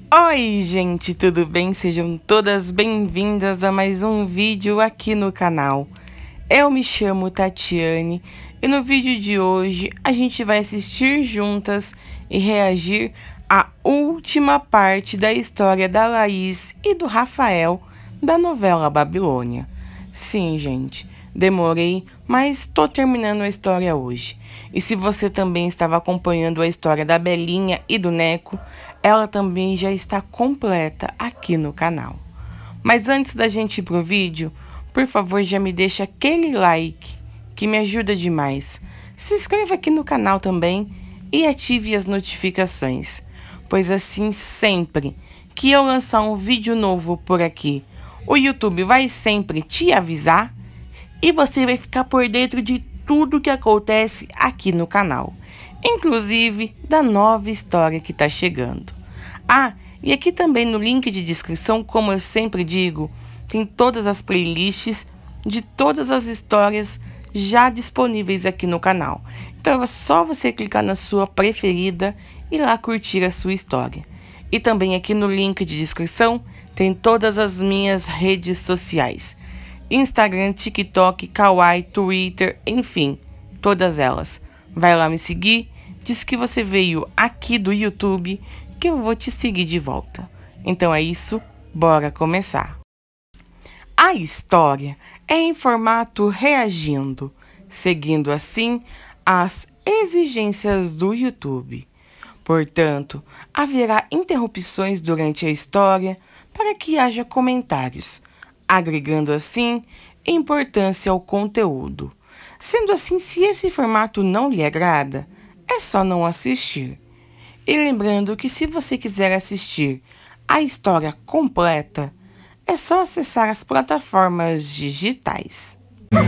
Oi gente, tudo bem? Sejam todas bem-vindas a mais um vídeo aqui no canal. Eu me chamo Tatiane e no vídeo de hoje a gente vai assistir juntas e reagir à última parte da história da Laís e do Rafael da novela Babilônia. Sim, gente, demorei, mas tô terminando a história hoje. E se você também estava acompanhando a história da Belinha e do Neco, ela também já está completa aqui no canal. Mas antes da gente ir pro vídeo, por favor já me deixa aquele like, que me ajuda demais. Se inscreva aqui no canal também e ative as notificações, pois assim sempre que eu lançar um vídeo novo por aqui, o YouTube vai sempre te avisar e você vai ficar por dentro de tudo que acontece aqui no canal, inclusive da nova história que está chegando. Ah, e aqui também no link de descrição, como eu sempre digo, tem todas as playlists de todas as histórias já disponíveis aqui no canal. Então é só você clicar na sua preferida e lá curtir a sua história. E também aqui no link de descrição tem todas as minhas redes sociais: Instagram, TikTok, Kawaii, Twitter, enfim, todas elas. Vai lá me seguir, diz que você veio aqui do YouTube, que eu vou te seguir de volta. Então é isso, bora começar. A história é em formato reagindo, seguindo assim as exigências do YouTube. Portanto, haverá interrupções durante a história para que haja comentários, agregando assim importância ao conteúdo. Sendo assim, se esse formato não lhe agrada, é só não assistir. E lembrando que se você quiser assistir a história completa, é só acessar as plataformas digitais.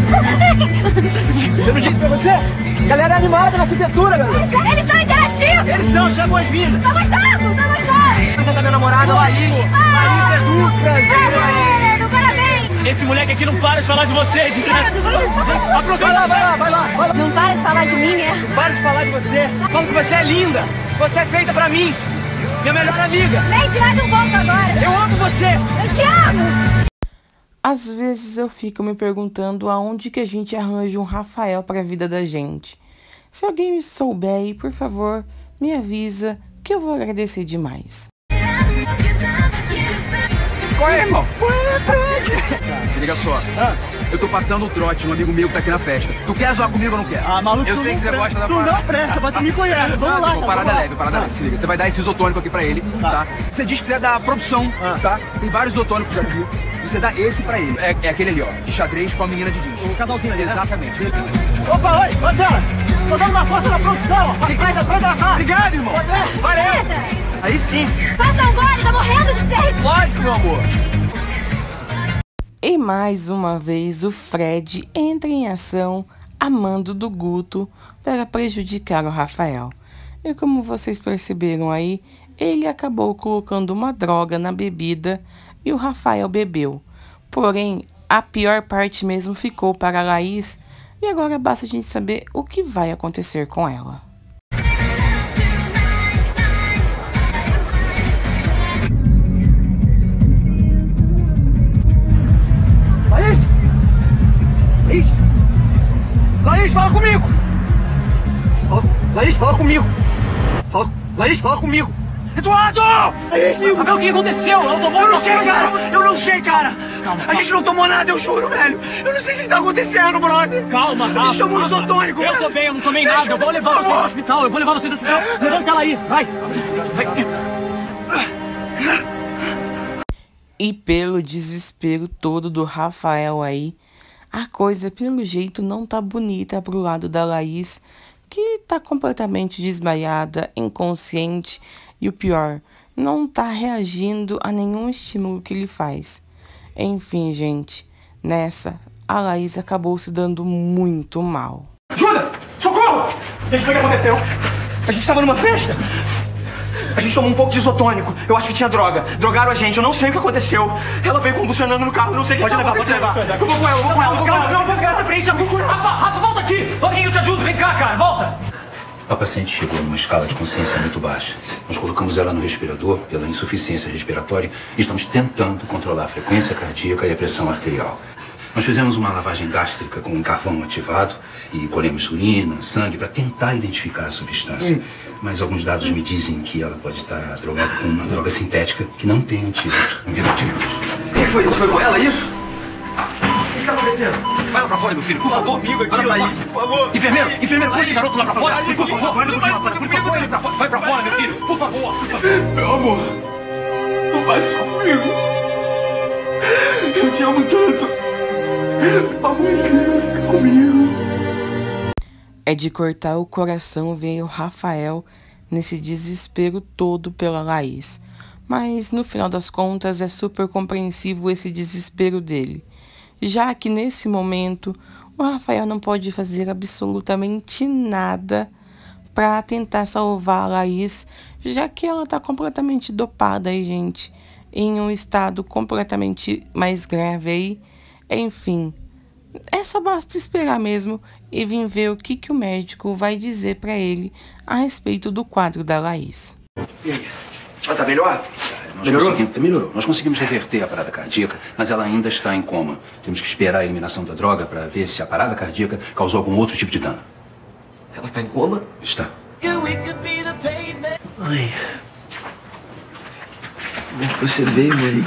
Eu não disse pra você? Galera animada na arquitetura, galera. Eles são interativos! Eles são, seja boas-vindas. Tá gostoso, tá gostoso! Apresenta minha namorada, Laís. Laís é do prazer, Laís. Parabéns! Esse moleque aqui não para de falar de vocês, entendeu? Aproveita, vai lá. Não para de falar de mim, né? Não para de falar de você. Fala que você é linda. Você é feita pra mim. Minha melhor amiga. Vem tirar de um pouco agora! Eu amo você. Eu te amo! Às vezes eu fico me perguntando aonde que a gente arranja um Rafael para a vida da gente. Se alguém me souber aí, por favor, me avisa que eu vou agradecer demais. Qual é, irmão? Se liga só. Eu tô passando um trote, um amigo meu que tá aqui na festa. Tu quer zoar comigo ou não quer? Ah, maluco, eu sei que você gosta da parada. Tu não presta, mas tu me conhece. Vamos lá. Parada leve. Se liga. Você vai dar esse isotônico aqui pra ele, tá? Você diz que você é da produção, tá? Tem vários isotônicos aqui. E você dá esse pra ele. É aquele ali, ó. De xadrez com a menina de jeans. O casalzinho ali, exatamente. Né? Opa, oi, Mandela. Tô dando uma força na produção. Obrigado, irmão. Valeu. Aí sim. Faça um gole, tá morrendo de sede! Lógico, meu amor. E mais uma vez o Fred entra em ação a mando do Guto para prejudicar o Rafael. E como vocês perceberam aí, ele acabou colocando uma droga na bebida e o Rafael bebeu. Porém, a pior parte mesmo ficou para a Laís e agora basta a gente saber o que vai acontecer com ela. Laís, fala comigo! Laís, fala comigo! Laís, fala comigo! Eduardo! Laís, o que aconteceu? Ela tomou... Eu não sei, cara! Calma. A gente não tomou nada, eu juro, velho! Eu não sei o que tá acontecendo, brother! Calma, Rafa! A gente tomou um isotônico! Eu também, eu não tomei nada! Eu vou levar vocês ao hospital! Levanta ela aí, vai! E pelo desespero todo do Rafael aí, a coisa pelo jeito não tá bonita pro lado da Laís, que tá completamente desmaiada, inconsciente e o pior, não tá reagindo a nenhum estímulo que ele faz. Enfim, gente, nessa, a Laís acabou se dando muito mal. Ajuda! Socorro! O que foi que aconteceu? A gente tava numa festa? A gente tomou um pouco de isotônico. Eu acho que tinha droga. Drogaram a gente. Eu não sei o que aconteceu. Ela veio convulsionando no carro. Eu não sei o que aconteceu. Pode levar. Eu vou com ela, Não, você fica na frente. Rafa, volta aqui. Volta aqui que eu te ajudo. Vem cá, cara. Volta. A paciente chegou numa escala de consciência muito baixa. Nós colocamos ela no respirador pela insuficiência respiratória e estamos tentando controlar a frequência cardíaca e a pressão arterial. Nós fizemos uma lavagem gástrica com carvão ativado e colhemos urina, sangue para tentar identificar a substância. Mas alguns dados me dizem que ela pode estar drogada com uma droga sintética que não tem antídoto. Um vírus. Quem foi isso? Foi com ela, isso? O que está acontecendo? Vai lá pra fora, meu filho, por favor. Vai lá, Laís, por favor. Enfermeiro, puxa esse garoto lá pra fora, por favor. Vai pra fora, meu filho, por favor. Meu amor, não faz isso comigo. Eu te amo tanto. Amor, fica comigo. É de cortar o coração ver o Rafael nesse desespero todo pela Laís. Mas, no final das contas, é super compreensivo esse desespero dele. Já que, nesse momento, o Rafael não pode fazer absolutamente nada para tentar salvar a Laís, já que ela está completamente dopada aí, gente, em um estado completamente mais grave aí. Enfim, é só basta esperar mesmo e vir ver o que o médico vai dizer para ele a respeito do quadro da Laís. E aí? Ela tá melhor? Melhorou. Nós conseguimos reverter a parada cardíaca, mas ela ainda está em coma. Temos que esperar a eliminação da droga para ver se a parada cardíaca causou algum outro tipo de dano. Ela tá em coma? Está. Mãe, como é que você veio, mãe?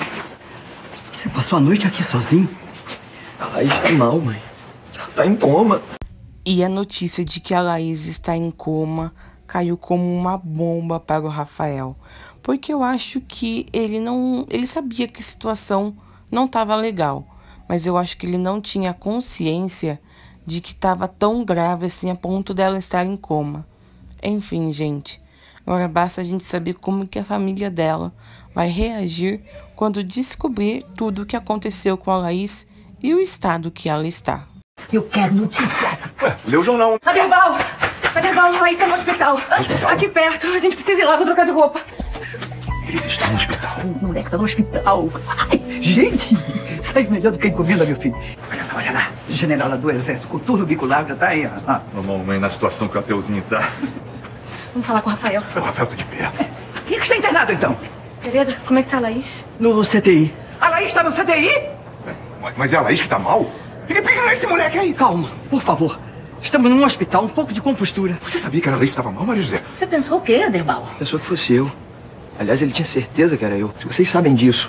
Você passou a noite aqui sozinho? A Laís tá mal, mãe. Ela tá em coma. E a notícia de que a Laís está em coma caiu como uma bomba para o Rafael. Porque eu acho que ele sabia que a situação não estava legal. Mas eu acho que ele não tinha consciência de que estava tão grave assim a ponto dela estar em coma. Enfim, gente. Agora basta a gente saber como que a família dela vai reagir quando descobrir tudo o que aconteceu com a Laís e o estado que ela está. Eu quero notícias. Ué, leu o jornal. Aderbal, a Laís tá no hospital. Aqui perto, a gente precisa ir lá, vou trocar de roupa. Eles estão no hospital. O moleque tá no hospital. Ai, gente, sai melhor do que a encomenda, meu filho. Olha lá. General lá do Exército, com turno bicular, já tá aí, ó. Mamãe, na situação que o Ateuzinho tá. Vamos falar com o Rafael. O Rafael tá de pé. Quem é que está internado, então? Beleza? Como é que tá a Laís? No CTI. A Laís tá no CTI? Mas é a Laís que tá mal? Por que não é esse moleque aí? Calma, por favor. Estamos num hospital, um pouco de compostura. Você sabia que era a Laís que tava mal, Maria José? Você pensou o quê, Aderbal? Pensou que fosse eu. Aliás, ele tinha certeza que era eu. Se vocês sabem disso.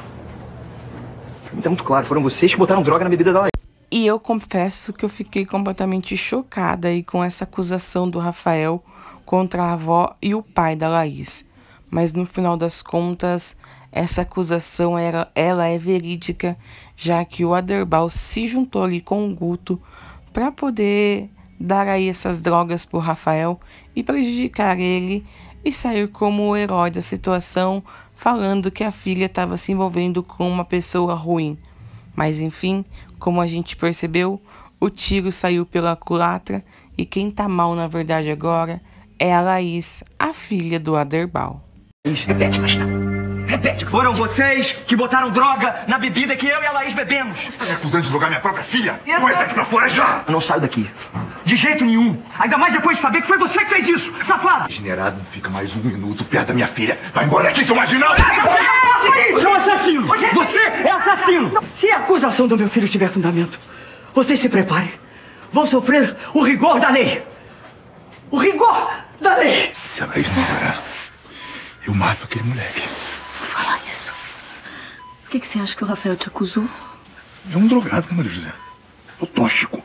Pra mim tá muito claro, foram vocês que botaram droga na bebida da Laís. E eu confesso que eu fiquei completamente chocada aí com essa acusação do Rafael contra a avó e o pai da Laís. Mas no final das contas, essa acusação ela é verídica, já que o Aderbal se juntou ali com o Guto para poder dar aí essas drogas pro Rafael e prejudicar ele e sair como o herói da situação, falando que a filha estava se envolvendo com uma pessoa ruim. Mas enfim, como a gente percebeu, o tiro saiu pela culatra e quem tá mal na verdade agora é a Laís, a filha do Aderbal. Repete, bastão. Repete. Foram vocês que botaram droga na bebida que eu e a Laís bebemos. Você tá me acusando de drogar minha própria filha? Põe esse daqui pra fora já! Eu não saio daqui. De jeito nenhum. Ainda mais depois de saber que foi você que fez isso, safado. Degenerado, fica mais um minuto perto da minha filha. Vai embora daqui, seu marginal! Você é um assassino! Você é assassino! Se a acusação do meu filho tiver fundamento, vocês se preparem. Vão sofrer o rigor da lei. O rigor da lei. Se a Laís não parar, eu mato aquele moleque. Vou falar isso. Por que você acha que o Rafael te acusou? É um drogado, né, Maria José? É o tóxico.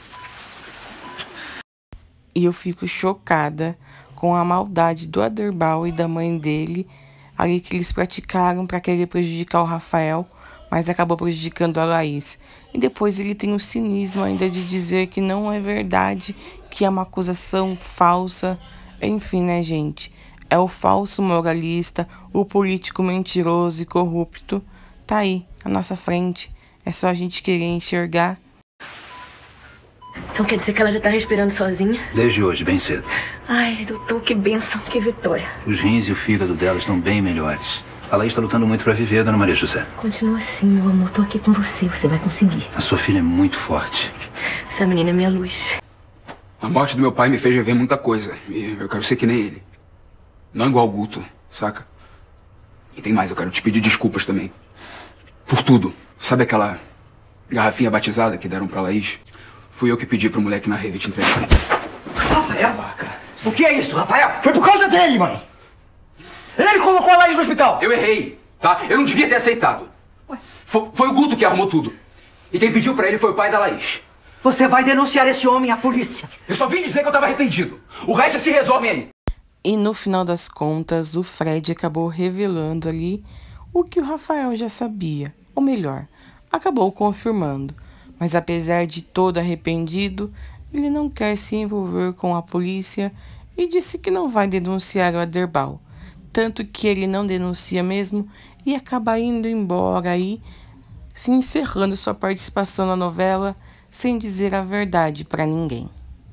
E eu fico chocada com a maldade do Aderbal e da mãe dele, ali que eles praticaram para querer prejudicar o Rafael, mas acabou prejudicando a Laís. E depois ele tem o cinismo ainda de dizer que não é verdade, que é uma acusação falsa. Enfim, né, gente? É o falso moralista, o político mentiroso e corrupto. Tá aí, à nossa frente. É só a gente querer enxergar. Então quer dizer que ela já tá respirando sozinha? Desde hoje, bem cedo. Ai, doutor, que bênção, que vitória. Os rins e o fígado dela estão bem melhores. A Laís está lutando muito para viver, dona Maria José. Continua assim, meu amor. Tô aqui com você. Você vai conseguir. A sua filha é muito forte. Essa menina é minha luz. A morte do meu pai me fez rever muita coisa. E eu quero ser que nem ele. Não igual o Guto, saca? E tem mais, eu quero te pedir desculpas também. Por tudo. Sabe aquela garrafinha batizada que deram pra Laís? Fui eu que pedi pro moleque na rede te entregar. Rafael? O que é isso, Rafael? Foi por causa dele, mãe. Ele colocou a Laís no hospital. Eu errei, tá? Eu não devia ter aceitado. Foi o Guto que arrumou tudo. E quem pediu pra ele foi o pai da Laís. Você vai denunciar esse homem à polícia. Eu só vim dizer que eu tava arrependido. O resto se resolve aí. E no final das contas, o Fred acabou revelando ali o que o Rafael já sabia. Ou melhor, acabou confirmando. Mas apesar de todo arrependido, ele não quer se envolver com a polícia e disse que não vai denunciar o Aderbal. Tanto que ele não denuncia mesmo e acaba indo embora aí, se encerrando sua participação na novela sem dizer a verdade pra ninguém.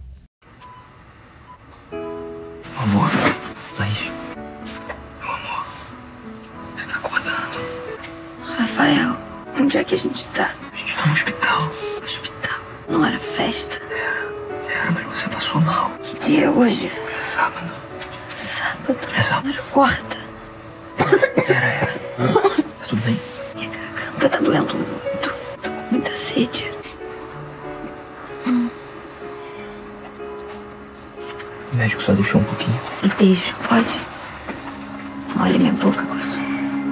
Amor, Laís. Meu amor, você tá acordando? Rafael, onde é que a gente tá? A gente tá no hospital. Hospital. Não era festa? Era, mas você passou mal. Que dia é hoje? É sábado. Sábado. É sábado. Não era quarta. Era. Tá tudo bem? Minha garganta tá doendo muito. Tô com muita sede. O médico só deixou um pouquinho. E beijo, pode? Olha minha boca com a sua.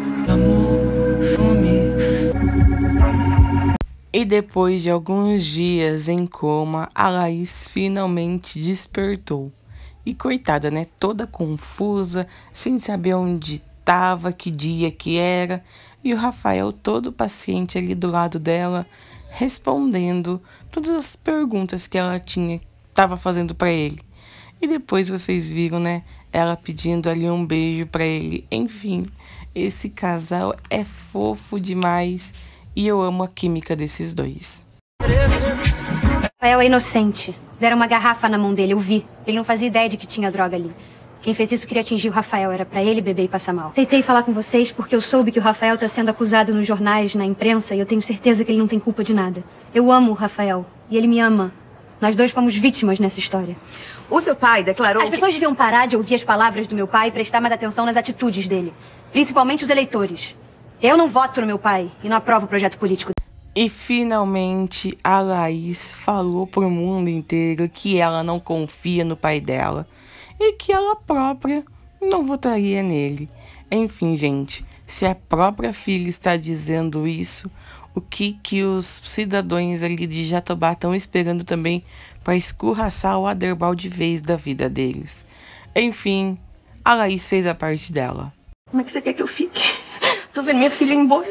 E depois de alguns dias em coma, a Laís finalmente despertou. E coitada, né? Toda confusa, sem saber onde estava, que dia que era. E o Rafael todo paciente ali do lado dela, respondendo todas as perguntas que ela estava fazendo para ele. E depois vocês viram, né? Ela pedindo ali um beijo para ele. Enfim, esse casal é fofo demais. E eu amo a química desses dois. Rafael é inocente. Deram uma garrafa na mão dele, eu vi. Ele não fazia ideia de que tinha droga ali. Quem fez isso queria atingir o Rafael. Era pra ele beber e passar mal. Aceitei falar com vocês porque eu soube que o Rafael tá sendo acusado nos jornais, na imprensa, e eu tenho certeza que ele não tem culpa de nada. Eu amo o Rafael. E ele me ama. Nós dois fomos vítimas nessa história. O seu pai declarou As pessoas deviam parar de ouvir as palavras do meu pai e prestar mais atenção nas atitudes dele. Principalmente os eleitores. Eu não voto no meu pai e não aprovo o projeto político. E finalmente a Laís falou pro mundo inteiro que ela não confia no pai dela e que ela própria não votaria nele. Enfim, gente, se a própria filha está dizendo isso, o que os cidadãos ali de Jatobá estão esperando também para escorraçar o Aderbal de vez da vida deles. Enfim, a Laís fez a parte dela. Como é que você quer que eu fique? Tô vendo minha filha ir embora.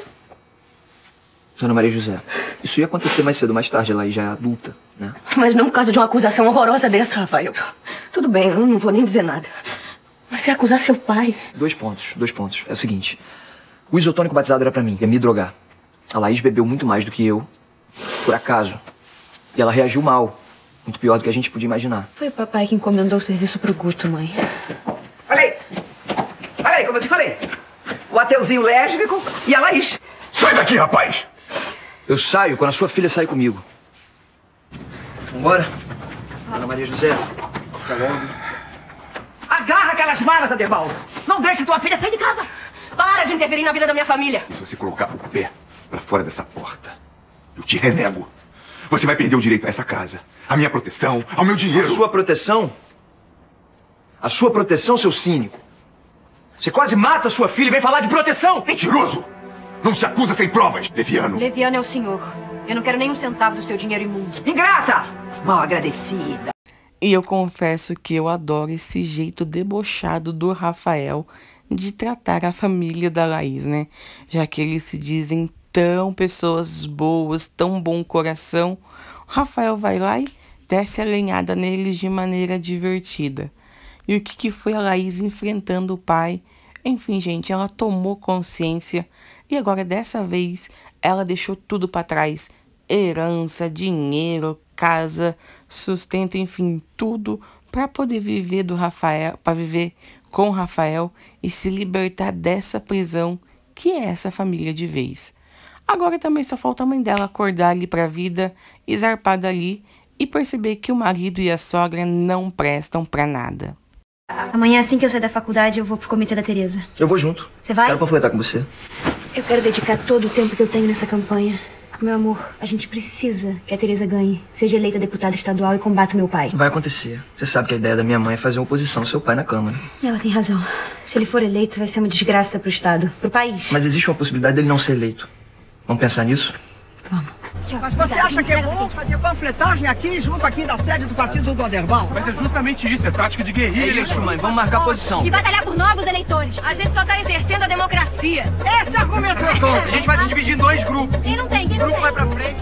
Dona Maria José, isso ia acontecer mais cedo ou mais tarde, ela aí já é adulta, né? Mas não por causa de uma acusação horrorosa dessa, Rafael. Tudo bem, eu não vou nem dizer nada. Mas se acusar seu pai... Dois pontos. É o seguinte, o isotônico batizado era pra mim, ia me drogar. A Laís bebeu muito mais do que eu, por acaso. E ela reagiu mal, muito pior do que a gente podia imaginar. Foi o papai que encomendou o serviço pro Guto, mãe. Olha aí, como eu te falei. O ateuzinho lésbico e a Laís. Sai daqui, rapaz! Eu saio quando a sua filha sai comigo. Vambora? Dona Maria José, até logo. Agarra aquelas malas, Aderbal. Não deixe tua filha sair de casa. Para de interferir na vida da minha família. Se você colocar o pé pra fora dessa porta, eu te renego. Você vai perder o direito a essa casa, a minha proteção, ao meu dinheiro. A sua proteção? A sua proteção, seu cínico? Você quase mata a sua filha e vem falar de proteção! Mentiroso! Não se acusa sem provas, Leviano. Leviano é o senhor. Eu não quero nem um centavo do seu dinheiro imundo. Ingrata! Mal agradecida. E eu confesso que eu adoro esse jeito debochado do Rafael de tratar a família da Laís, né? Já que eles se dizem tão pessoas boas, tão bom coração, o Rafael vai lá e desce a lenhada neles de maneira divertida. E o que foi a Laís enfrentando o pai? Enfim, gente, ela tomou consciência e agora dessa vez ela deixou tudo para trás. Herança, dinheiro, casa, sustento, enfim, tudo para poder viver do Rafael, para viver com o Rafael e se libertar dessa prisão que é essa família de vez. Agora também só falta a mãe dela acordar ali para a vida e zarpar dali e perceber que o marido e a sogra não prestam pra nada. Amanhã, assim que eu sair da faculdade, eu vou pro comitê da Tereza. Eu vou junto. Você vai? Quero panfletar com você. Eu quero dedicar todo o tempo que eu tenho nessa campanha. Meu amor, a gente precisa que a Tereza ganhe, seja eleita deputada estadual e combata meu pai. Vai acontecer. Você sabe que a ideia da minha mãe é fazer uma oposição ao seu pai na Câmara. Ela tem razão. Se ele for eleito, vai ser uma desgraça pro Estado, pro país. Mas existe uma possibilidade dele não ser eleito. Vamos pensar nisso? Vamos. Mas você acha que é bom fazer panfletagem aqui, junto aqui da sede do partido do Oderbal? Mas é justamente isso, é tática de guerrilha. É isso, mãe. Vamos marcar posição. E batalhar por novos eleitores. A gente só tá exercendo a democracia. Esse argumento é todo. A gente vai se dividir em 2 grupos. Quem não tem? Quem não tem? Vai pra frente.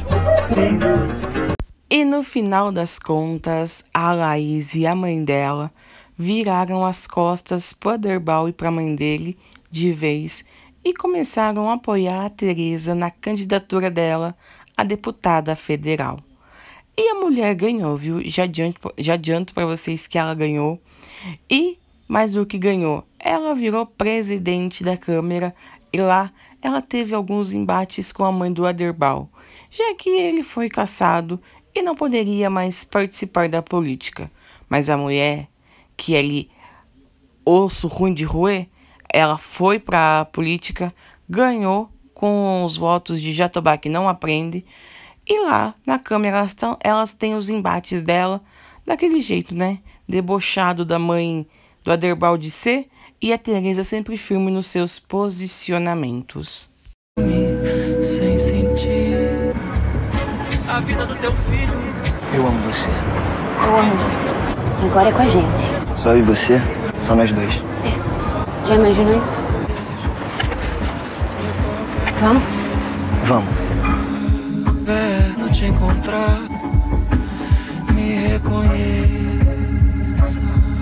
E no final das contas, a Laís e a mãe dela viraram as costas pro Oderbal e pra mãe dele de vez e começaram a apoiar a Tereza na candidatura dela a deputada federal. E a mulher ganhou, viu? Já adianto para vocês que ela ganhou. E mais do que ganhou, ela virou presidente da Câmara e lá ela teve alguns embates com a mãe do Oderbal, já que ele foi cassado e não poderia mais participar da política. Mas a mulher, que é ali osso ruim de roer, ela foi para a política, ganhou com os votos de Jatobá que não aprende. E lá na Câmara elas têm os embates dela daquele jeito, né? Debochado da mãe do Oderbal de ser e a Tereza sempre firme nos seus posicionamentos. Sem sentir a vida do teu filho. Eu amo você. Eu amo você. Agora é com a gente. Só eu e você? Só nós dois. Já imaginou isso? Vamos? Vamos. Não te encontrar, me reconheça.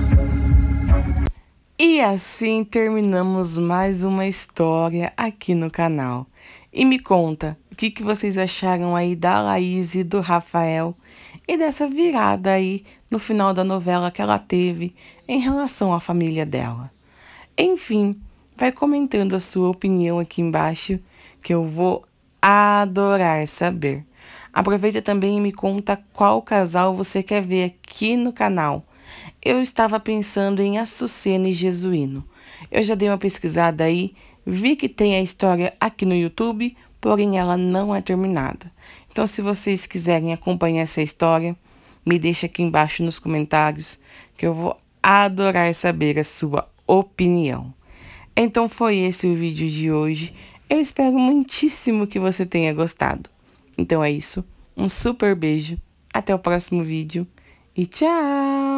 E assim terminamos mais uma história aqui no canal. E me conta, o que vocês acharam aí da Laís e do Rafael e dessa virada aí no final da novela que ela teve em relação à família dela. Enfim, vai comentando a sua opinião aqui embaixo, que eu vou adorar saber. Aproveita também e me conta qual casal você quer ver aqui no canal. Eu estava pensando em Açucena e Jesuíno. Eu já dei uma pesquisada aí, vi que tem a história aqui no YouTube, porém ela não é terminada. Então, se vocês quiserem acompanhar essa história, me deixa aqui embaixo nos comentários, que eu vou adorar saber a sua opinião. Então foi esse o vídeo de hoje. Eu espero muitíssimo que você tenha gostado. Então é isso, um super beijo, até o próximo vídeo e tchau!